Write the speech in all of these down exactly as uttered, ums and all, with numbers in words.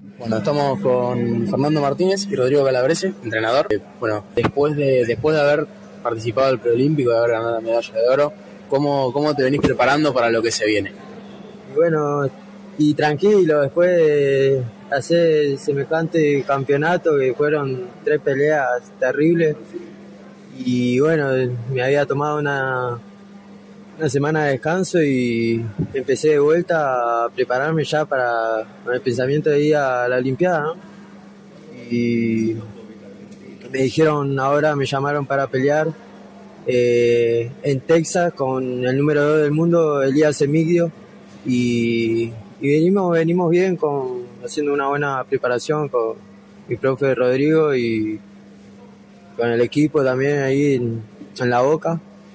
Bueno, estamos con Fernando Martínez y Rodrigo Calabrese, entrenador. Eh, bueno, después de después de haber participado del preolímpico, de haber ganado la medalla de oro, ¿cómo, cómo te venís preparando para lo que se viene? Y bueno, y tranquilo, después de hacer semejante campeonato que fueron tres peleas terribles, y bueno, me había tomado una, una semana de descanso y empecé de vuelta a prepararme ya para con el pensamiento de ir a la Olimpiada, ¿no? Y me dijeron, ahora me llamaron para pelear eh, en Texas con el número dos del mundo, Elías Emigdio, y, y venimos, venimos bien con haciendo una buena preparación con mi profe Rodrigo y con el equipo también ahí en, en La Boca,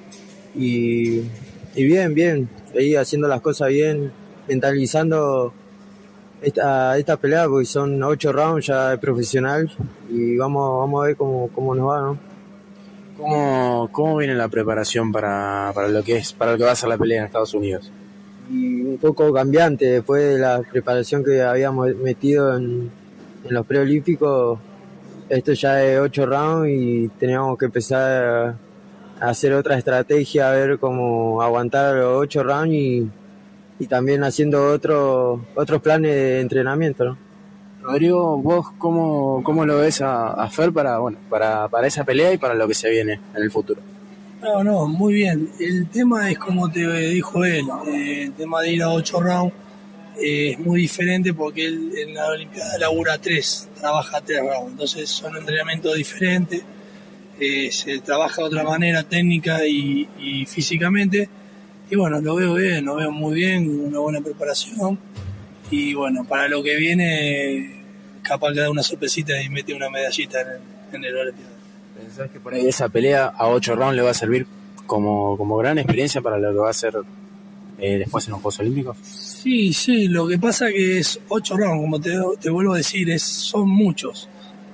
y, y bien, bien, ahí haciendo las cosas bien, mentalizando esta, esta pelea porque son ocho rounds ya de profesional y vamos, vamos a ver cómo, cómo nos va, ¿no? ¿Cómo, cómo viene la preparación para, para lo que es para lo que va a ser la pelea en Estados Unidos? Y un poco cambiante después de la preparación que habíamos metido en, en los preolímpicos. Esto ya es ocho rounds y teníamos que empezar a hacer otra estrategia, a ver cómo aguantar los ocho rounds y, y también haciendo otro, otros planes de entrenamiento, ¿no? Rodrigo, ¿vos cómo, cómo lo ves a, a Fer para, bueno, para, para esa pelea y para lo que se viene en el futuro? No, no, muy bien. El tema es como te dijo él, eh, el tema de ir a ocho rounds eh, es muy diferente porque él en la Olimpiada labura tres, trabaja tres rounds, entonces son entrenamientos diferentes, eh, se trabaja de otra manera técnica y, y físicamente, y bueno, lo veo bien, lo veo muy bien, una buena preparación, y bueno, para lo que viene, capaz que da una sorpresita y mete una medallita en el, en el Olimpiada. ¿Pensás que por ahí esa pelea a ocho rounds le va a servir como, como gran experiencia para lo que va a ser eh, después en los Juegos Olímpicos? Sí, sí, lo que pasa que es ocho rounds, como te, te vuelvo a decir, es, son muchos.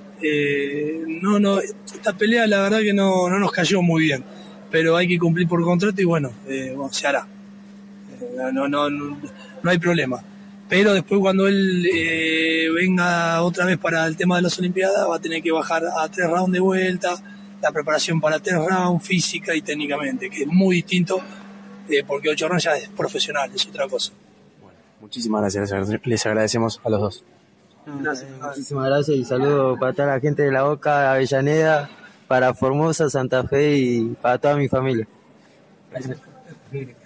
Eh, no, no, esta pelea la verdad que no, no nos cayó muy bien, pero hay que cumplir por contrato y bueno, eh, bueno se hará. Eh, no, no, no, no hay problema. Pero después cuando él eh, venga otra vez para el tema de las Olimpiadas va a tener que bajar a tres rounds de vuelta, la preparación para tres rounds física y técnicamente, que es muy distinto eh, porque ocho rounds ya es profesional, es otra cosa. Bueno, muchísimas gracias, les agradecemos a los dos. Gracias. Muchísimas gracias y saludos para toda la gente de La Boca, Avellaneda, para Formosa, Santa Fe y para toda mi familia. Gracias.